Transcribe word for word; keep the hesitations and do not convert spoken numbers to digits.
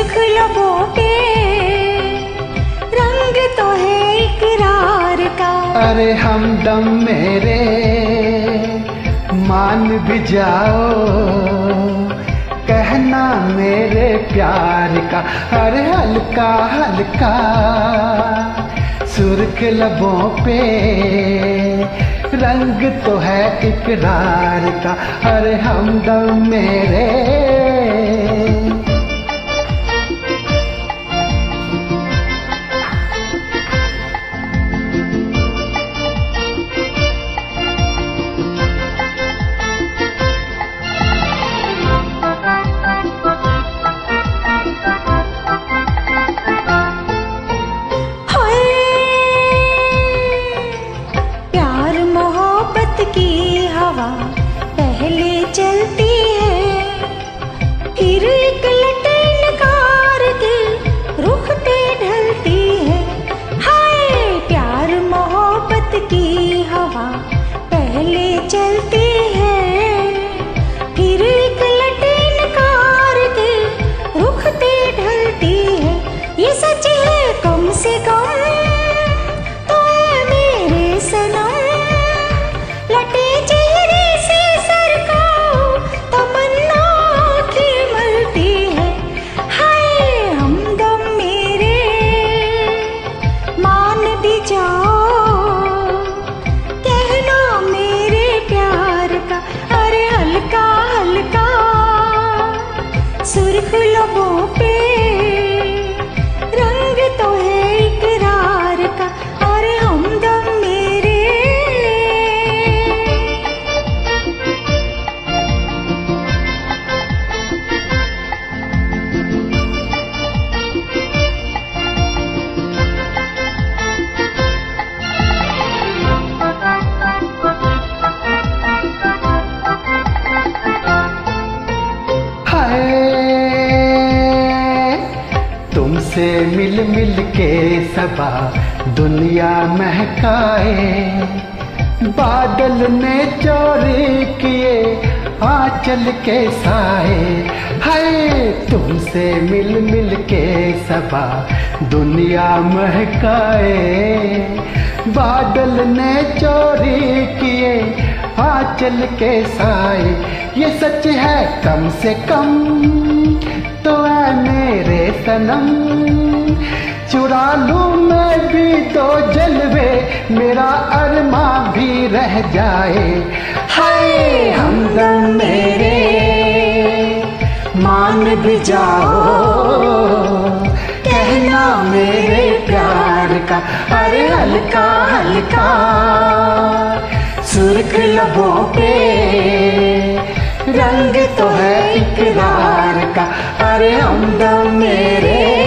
सुर्ख लबों पे रंग तो है इकरार का। अरे हमदम मेरे मान भी जाओ, कहना मेरे प्यार का। अरे हल्का हल्का सुर्ख लबों पे रंग तो है इकरार का। अरे हमदम मेरे की हवा पहले चलती है, फिर एक लटनकार के रुख पे ढलती है। हाय प्यार मोहब्बत की हवा पहले चलती है, फिर एक लटनकार के रुख पे ढलती है। ये सच है कम से कम तो है मेरे सनम, लटे चेहरे से सर को तमन्ना की मलती है। हाय हमदम मेरे मान भी जाओ, कहना मेरे प्यार का। अरे हल्का हल्का सुर्ख लबों पे रंग तो है इकरार का। अरे हमदम मेरे तुमसे मिल मिल के सबा दुनिया महकाए, बादल ने चोरी किए आंचल के साए। हाय तुमसे मिल मिल के सबा दुनिया महकाए, बादल ने चोरी किए आंचल के साए। ये सच है कम से कम तो है मेरे सनम, चुरा लूं मैं भी तो जलवे मेरा अरमा भी रह जाए। हाय हमदम मेरे मान भी जाओ, कहना मेरे प्यार का। अरे हल्का हल्का सुर्ख लबों पे रंग तो है इकरार का। अरे हमदम मेरे